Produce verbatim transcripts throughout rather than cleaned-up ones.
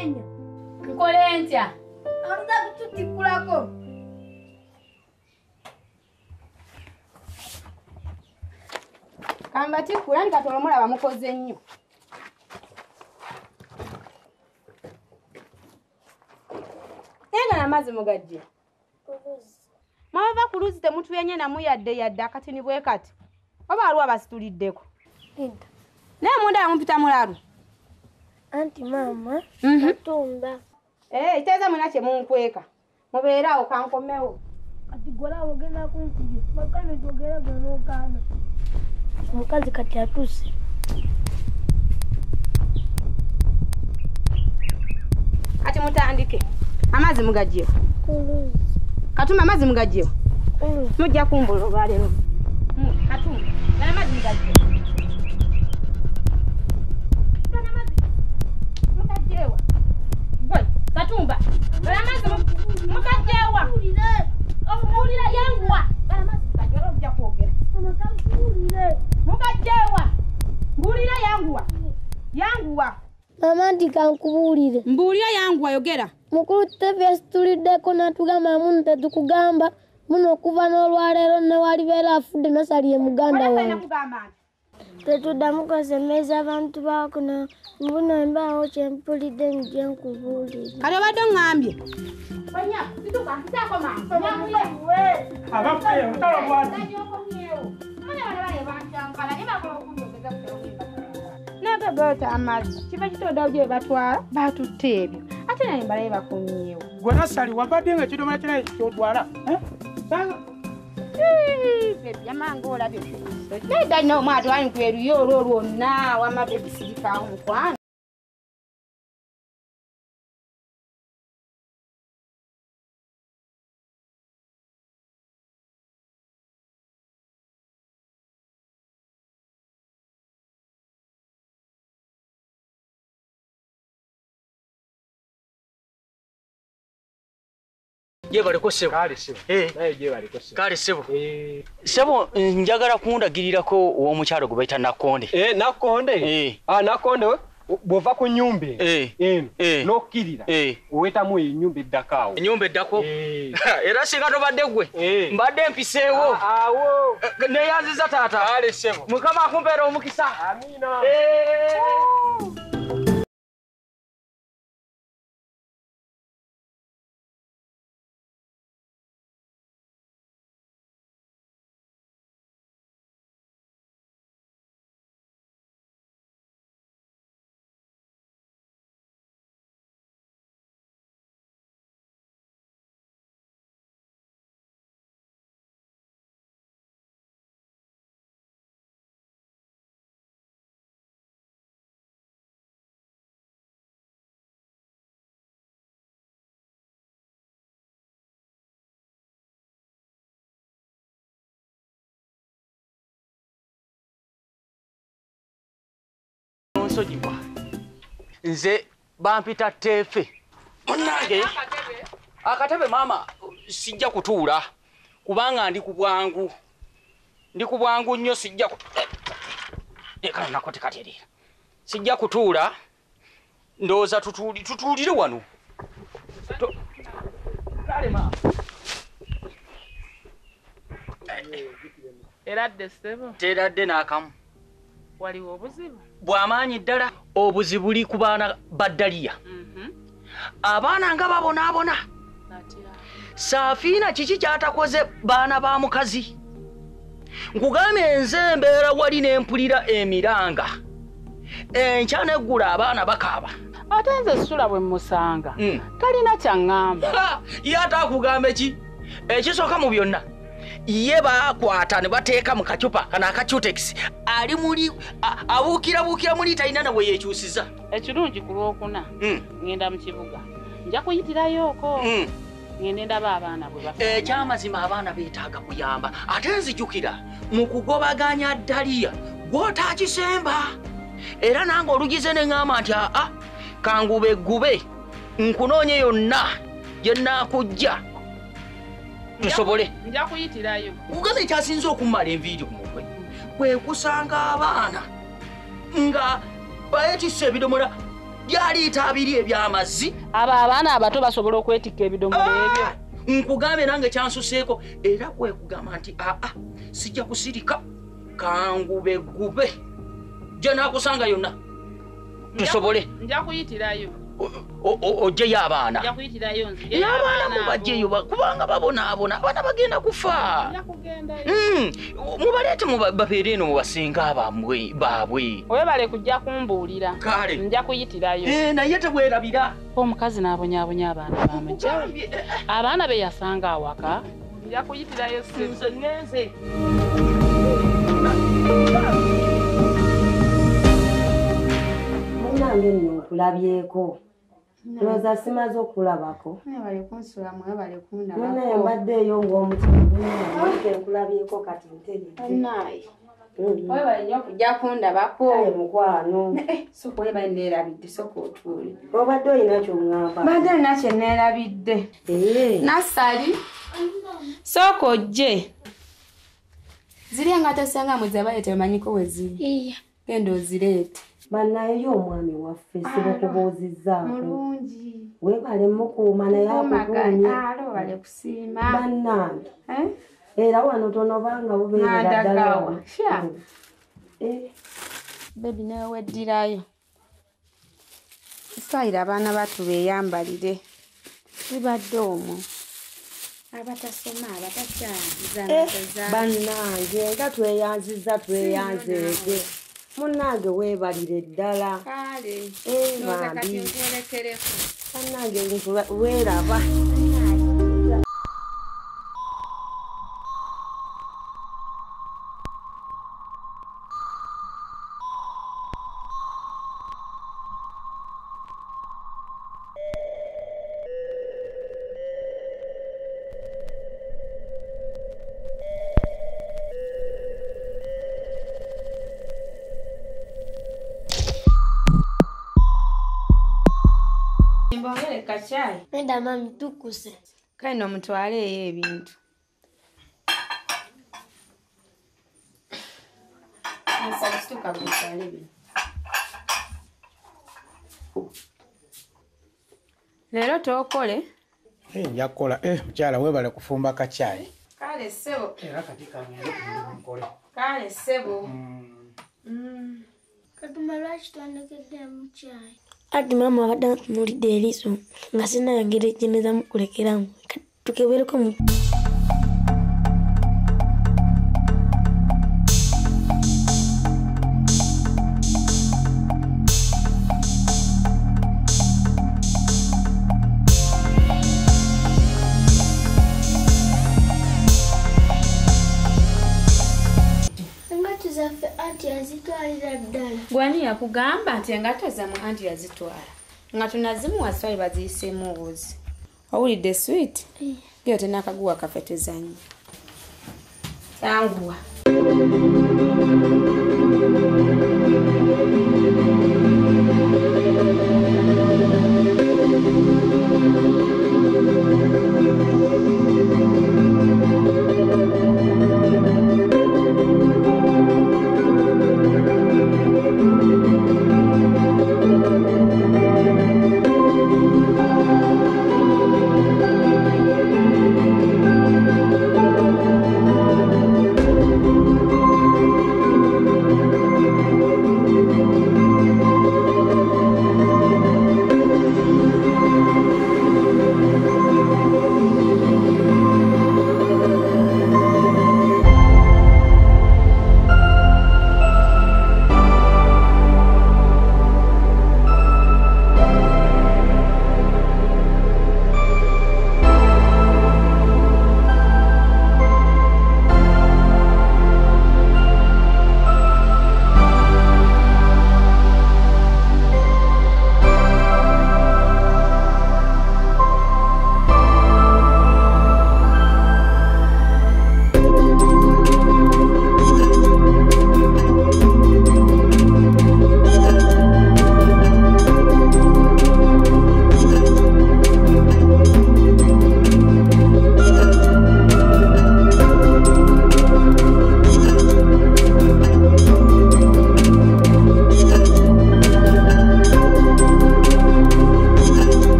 menya. Nkolentya. Aruda kutukulako. Kamba tikula nikatola mulaba mukoze nnyo. Nenga namazi mugajje. Kuluzi. Mwava kuluzi temutu yenye na muyadde yadde akati ni bwe kati. Oba alwa basituliddeko. Inda. Naye munda yamumpita mulalu. Anti mama. Mhm. Atumba. Eh, iteza mwina kye munkweka. Mubeerawo kankomewo. Kati gola ogenda kunkuye. Bakane togera gono kana. Omukazi kati atuse. Kati mutandike. Amazi mugajjewo. Kuluzi. Katuma amazi mugajjewo. Kuluzi. Mujja kumbula olwaleero. Mm, katuma. Gana amazi mugajjewo. Gana amazi. Mugajjewa. Gwe, katumba. Gana amazi mugajjewa. Omulira yanguwa. Gana amazi mugajjewa ojja kwogera. Omukazi Mugajjewa. Mbulira yanguwa. Yanguwa. Mama ndikankubulire. Mbulira yanguwa yogera. Mukulu tevya situliddeko natugamba munu tetukugamba muno okuva n'olwaleero ne walibeera afudde nasaliye muganda wange. Tetuddamu kusemeza abantu bakuno mbuno embaawo kyempulidde nje nkubuulire. Kale obadde oŋŋambye. Onya, situka mpitaako mangu. Abafe mutalo bwati. Nagagota amazi kiba kitooda gye batwala batutte ebyo ate naye mbalaye bakunyeewo. Gwe nasali wabadde nga kidomala kinaye kyotwala. Yamange olabye ddala nno omwati wani kweruyo olwo lwonna wama bebisirikaawo mukwano. Je bali ko sebo. Kale sebo. Eh. Naye je bali ko sebo. Kale sebo. Eh. Sebo njagala kundagirirako uwo mukyalo gwe bayita Nakonde. Eh Nakonde. Eh. Ah Nakonde we bova ku nyumbe. Eh. Eh. Eh. Nokirira. Eh. Uweta mu nyumbe ddakaawo. Nyumba eddako. Eh. Era singa tobadde gwe. Eh. Mbadde mpiseewo. Awo. Ne yanziza taata. Kale sebo. Mukama akumpeera omukisa. Amina. Eh. Nsojibwa. Nze bampita tefe. Onnange. Akatebe mama sijja kutuula kubanga ndi ku bwangu. Ndi ku bwangu nnyo sijja ku. Eka nako tekaterera. Sijja kutuula. Ndoza tutuli tutulire wano. Kale mama. Eradde sebo. Teradde n'akamu. Waliwo obuzibu. Bw'amaanyi ddala obuzibuli ku baana baddaliya. Mhm. Abaana nga babonaabona. Natya. Saafiina kiki kyatakoze baana ba mukazi? Nkugambye nze mbeera wali n'empulira emiranga. Enkya n'eggula abaana bakaaba. Ate nze sula bwe musanga. Mm. Talina kyaŋŋamba. Ye ataakugambe ki? Ekisooka mu byonna. Ye baakwata ne bateeka mu kacupa kana akacutex ali muli abuukira buukira muli talina nawe yeekyusiza. Ekirungi ku lwokuna Mm. ngenda mu kibuga nja kuyitirayooko. Mm. Ngende ndaba abaana bwe bafa. Ekyamazima abaana beetaaga kuyamba ate nzijukira mu kugobaganya ddaliya gw'otaakisemba. Era nange olugize ne ŋŋamba nti aa kangube gube nkunoonye yonna gye nnaakujja tusobole. Nja kuyitirayo. Ugambe ekyasinze okumala enviiri ku mutwe kwe kusanga abaana nga bayetisse ebidomola lyaliita abiri eby'amazzi. Abo abaana abato basobola okwetikka ebidomola ebyo. Nkugambe nange kyansuseeko era kwe kugamba nti aa sijja kusirika kangube gube gye naakusanga yonna tusobole. Nja kuyitirayo. Ojjeyo abaana. Nja kuyitirayo nzige. Abaana mubajjeyo kubanga babonaabona abaana bagenda kufa. Nja kugendayo. Mubaleete babeere eno mubasinga baabwe. Webale kujja kumbuulira. Kale. Nja kuyitirayo. Naye tebwerabira. Omukazi n'abonyaabonya abaana bamajja. Abaana be yasanga awaka. Nja kuyitirayo nze ngenze. Munange nno nkulabyeko. Loza simaze okulabako. Mwebale kunsula mwebale kundabako. Naye mbaddeeyo ng'omutima nkulabyeko kati nteredde. Naye. Mwebale nnyo okujja kundabako. Kale mukwano. Soko webale neerabidde soko otuule. Obadde olina ky'oŋŋamba. Badde olina kye neerabidde. Nassali. Soko ojje. Ziri engato sanga mwezabaye temanyiko we ziri. Iya. Genda ozireete. Bannayo omwami waffe sibakubuuzizzaako. Mulungi. Weebale mukuuma naye akukuumye. Alo bale kusiima. Bannange. Eh? Era wano tonobanga bubeerera ddala. Sha. Eh. Baby nawe weddirayo. Isayira abaana batu beeyambalire. Sibadde omwo. Abatasoma abatakyanziza natoza. Bannange nga tweyanziza tweyanzeege. Munnange weebalire ddala. Kale. Eh, Noza mambi. kati nkulekereko. Bannange weeraba. Mbongere kachai. Nenda mami tukuse. Kale no mutwaleeyo ebintu. Nsalisituka mutwale ebintu. Leero tookole. Eh, nja kukola. Eh, mukyala weebale kufumba kacaayi. Kale ssebo. Era kati kangende nkole. Kale ssebo. Mm. Katuma lwaki twandekedde mu caayi? Ati mama abadde antunuulidde eriiso nga sinayagera ekyeneza mukulekeramu. Tukebereko mu engato zaffe anti yazitwalira ddala. Gwani yakugamba nti engato zammwe anti yazitwala. Nga tunazimuwa swali baziyiseemu obuzi. Owulidde sweet? Yo tenakaguwa kaffe tezanyi. Yanguwa.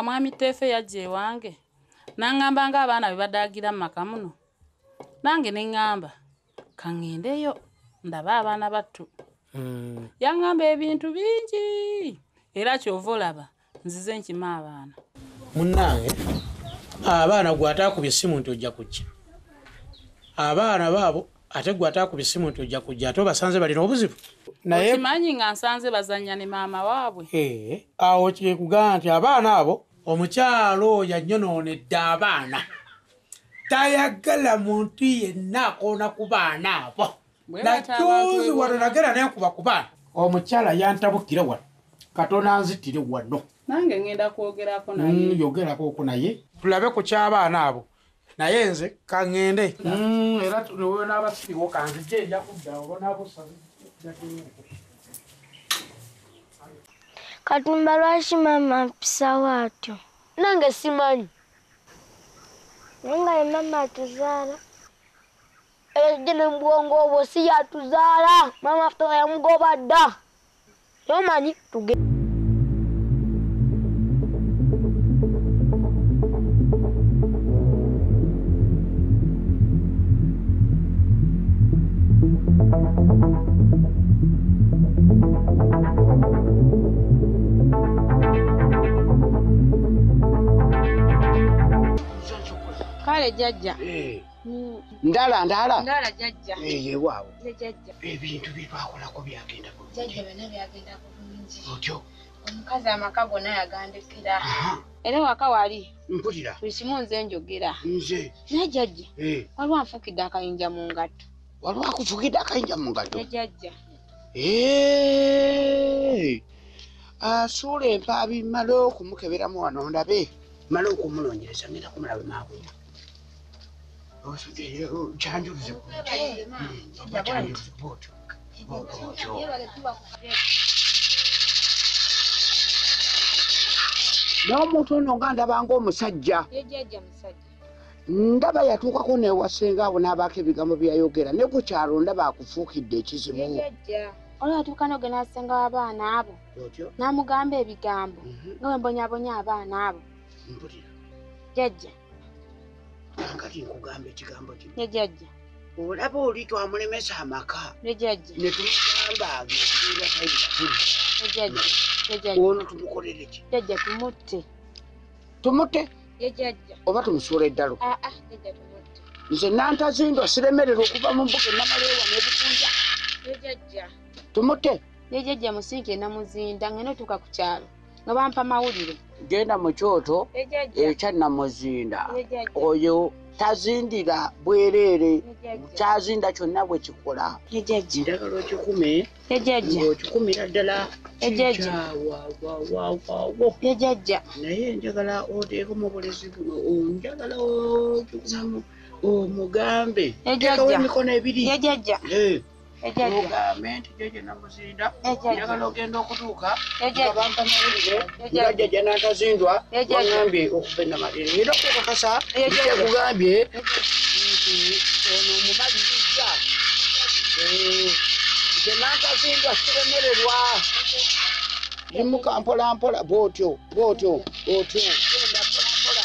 mwami tefe yajja ewange n'aŋŋamba ng'abaana be badaagira mu maka muno nange ne ŋŋamba kaŋŋendeyo ndaba abaana battu. Mm. Yaŋŋamba ebintu bingi era kyova olaba nzize nkima abaana. Munnange abaana gwe ataakubye essimu nti ojja kujja. Abaana baabo ate gwe ataakubye essimu nti ojja kujja ate obasanze balina obuzibu. Naye okimanyi nga nsanze bazannya ne maama waabwe. Ee, awo kyekugamba nti abaana abo omukyalo yanyonoonedde abaana. Tayagala muntu yenna akoona ku baana abo. Nakyuzi wano nagera nenkuba ku baana. Omukyala yantabukira wano. Katona nzitire wano. Nange ngenda kwogerako naye. Mm, yogerako ku naye. Tulabe ku ky'abaana abo. Naye nze kaŋŋende. Mm, era tuliwe n'abasiriwo kanzije ejja kudda obona busabi. Katumba lwaki mama mpisawo atyo? Nange simanyi. Nga ye mama atuzaala. Ejje ne mbwongo obwo si yatuzaala. Mama ffe yamugoba dda. Yomanyi tuge. Kale jajja. Eh. Ndala ndala. Ndala jajja. Eh yewawo. Jajja. Ebintu bibaakolako byagenda ku. Jajja bana byagenda bulungi. Otyo. Omukazi amaka gonna yagandikira. Era waka wali. Mpulira. Tusimu nze njogera. Nze. Naye jajja. Eh. Waliwo anfukidde akayinja mu ngatto. Waliwo akufukidde akayinja mu ngatto. Ne jajja. Eh. Asuula empaabi mmale okumukeberamu wano ndabe. Mmale okumulongereza ngenda kumulaba maabunya. Osudde chanjulize. Chanjulize boto. Boto. N'omuntu ono nga ndaba ng'omusajja. Jajja musajja. Ndaba yatuukako neewasenga abo n'abaako ebigambo byayogera ne ku kyalo ndaba akufuukidde ekizibu. Jajja. Olwo atuuka n'ogenda n'asenga abaana abo. Otyo. N'amugamba ebigambo. Nga bwe mbonyaabonya abaana abo. Mpulira. Jajja. Kati nkugamba ekigambo kino. Ne jajja. Olaba oli twamulemesa amaka. Ne jajja. Ne tumugamba agenda kayinza tuli. Ne jajja. Ne jajja. Ono tumukolere ki? Jajja tumutte. Tumutte? Ye jajja. Oba tumusuula eddalo? Ah ah, jajja tumutte. Nze nantazindwa siremerera okuva mu mbuga enamaleewa n'ebukunja. Ye jajja. Tumutte? Ye jajja musiike namuzinda ngeno tuka ku kyalo. Nga bampa mawulire. Genda mu kyoto ekya Namuzinda. Oyo tazindira bwereere. Kyazinda kyonna bwe kikola. Njagala okikume. Ng'okikumira ddala. Jajja. Naye njagala oteekemu obulezi buno. Njagala okikume omugambe. Teekawo emikono ebiri. Mugambe nti jjajja Namuzinda njagala ogenda okutuuka nga bampa mawulire nga jjajja n'atazindwa wangambye okuba ennamalire era okukakasa kyakugambye nti ono omumaliriza nze n'atazindwa siremererwa limuka mpola mpola bw'otyo bw'otyo bw'otyo genda mpola mpola.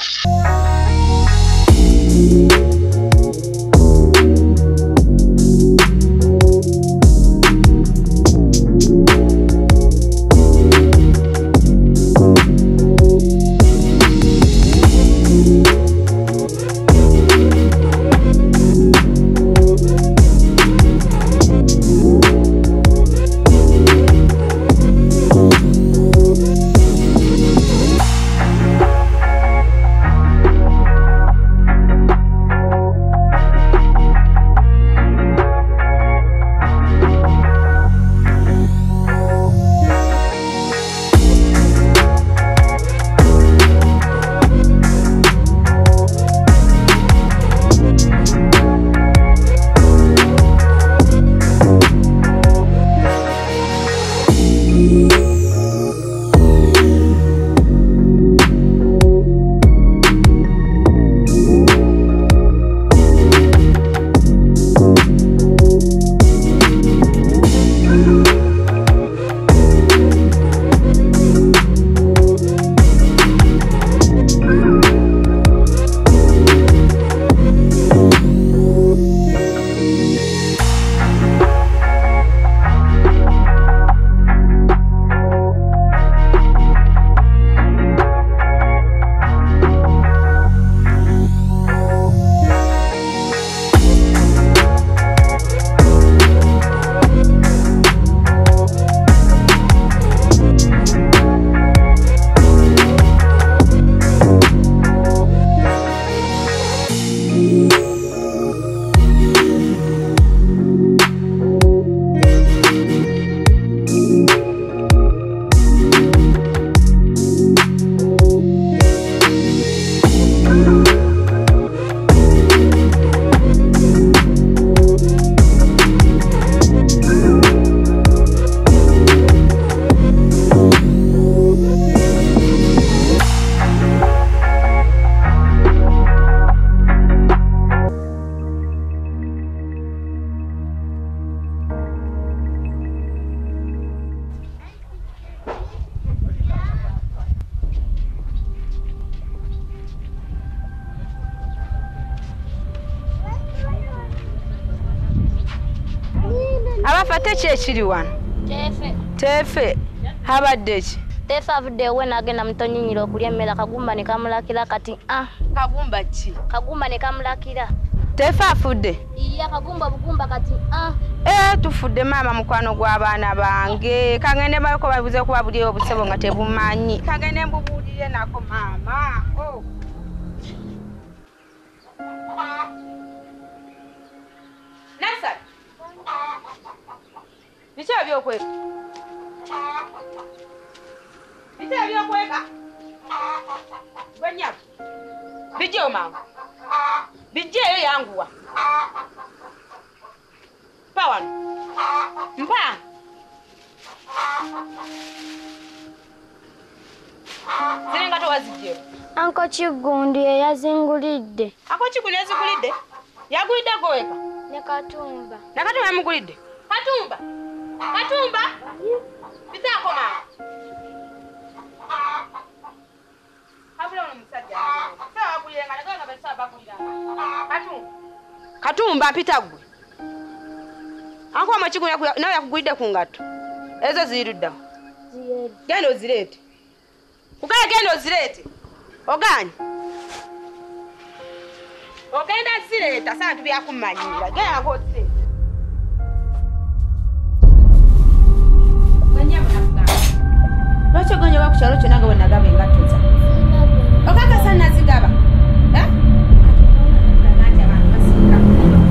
abafate ki ekiri wano Tefe. tefe habadde ki Tefe avudde we nagenda mutonyinyira okulya emmere akagumba ne kamulakira kati ah kagumba ki kagumba ne kamulakira. tefe afudde Iya kagumba bugumba kati ah eh tufudde maama mukwano gw'abaana bange kagende balko babuze kuba buli obusebo nga tebumanyi kagende mbubuulire nako maama oh Nasa bicha byokweka bicha byokweka Banya bijje mama bijje yo yanguwa Pawan mpa Zenga to wazije Anko Chigundi yazingulidde. Ako Chigundi yazingulidde yagulidde goeka Ne Katumba. Na Katumba yamugulidde Katumba Katumba bitako mama Habula ono musajja sawa kuyenga nagaga basa bakulira Katumba Katumba pita gwe Anko amachiguna nawe yakugulidde ku ngato ezo zirudda Ziyeri. Genda ozirete Ukaya genda ozirete Ogani Ogenda zireta sana tubyakumanyira genda ngozirete Ganya mnafuga Lwacho ganya wakuchalo chonaga wanagaba engatoza Okaka sana zigaba Eh Ngati abantu basika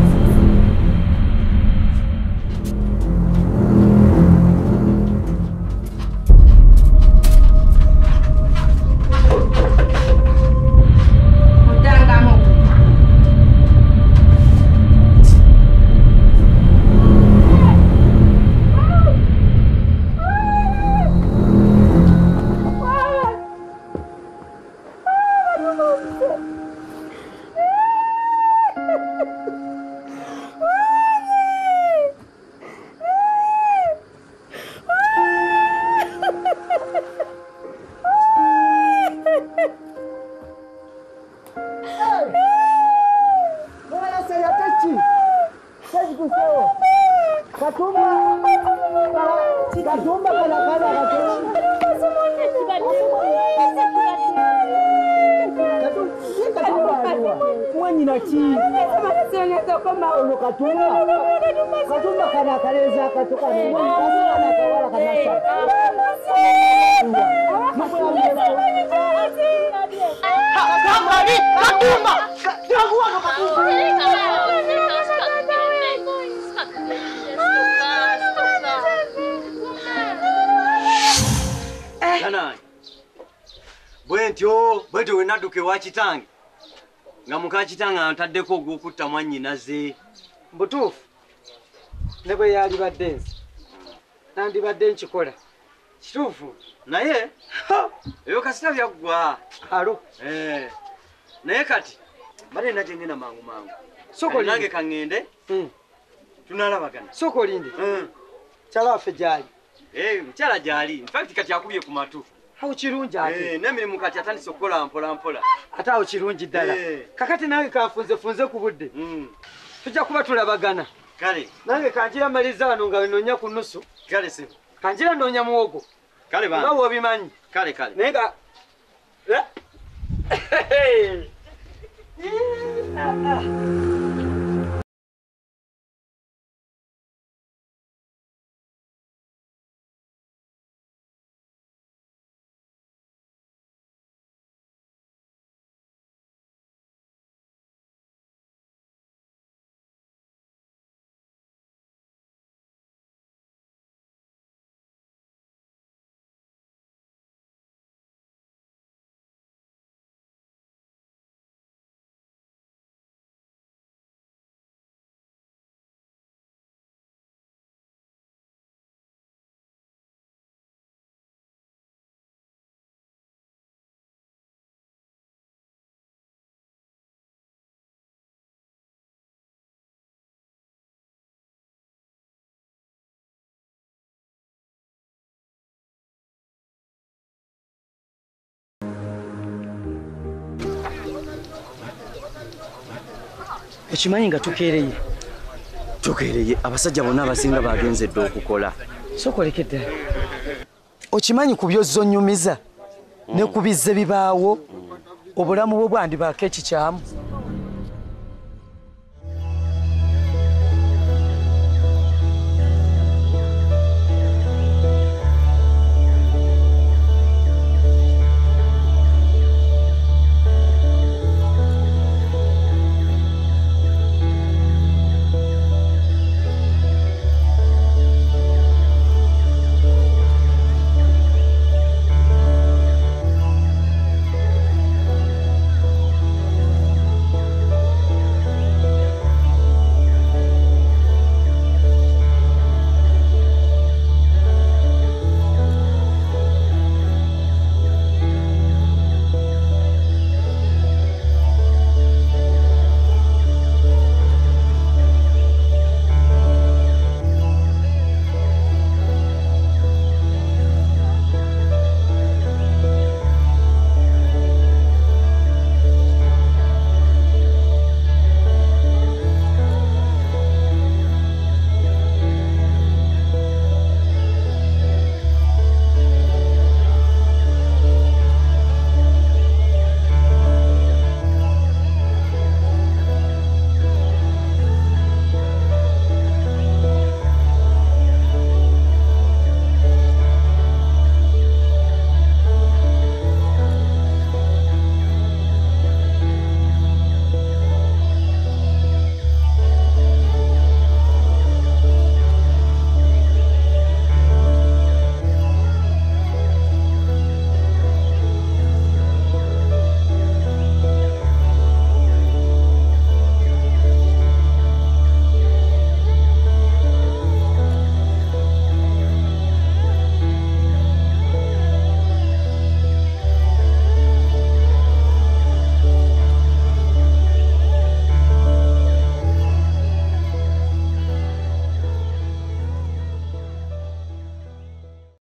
Bwentyo bwentyo wenaduke wa kitange nga muka kitange antaddeko ogw'okutta mwannyinaze mbutuufu ne bwe yali baddensi nandibadde nkikola kituufu naye ebyo kasita byaggwa alo eh naye kati bale nate ngenda mangu mangu soko nange kangende mm. tunalabagana soko lindi mm. kyala waffe gyali eh mkyala gyali in fact kati akubye ku matu awo kirungi ate eh n'emirimu kati atandise okukola mpola mpola ate awo kirungi ddala eh. kakati nange kanfunze funze ku budde mm. tujja kuba tulabagana kale nange kanjira maliza wano nga wenoonya ku nusu kale se kanjira noonya muwogo kale bana nga wobimanyi kale kale naye nga ekimanyi nga tukeereye Tokereye abasajja bonna abasinga bagenze dde okukola. Sokolekedde. Okimanyi ku by'ozonnyumiza ne ku bizze bibaawo obulamu bwo bwandibaako ekikyamu.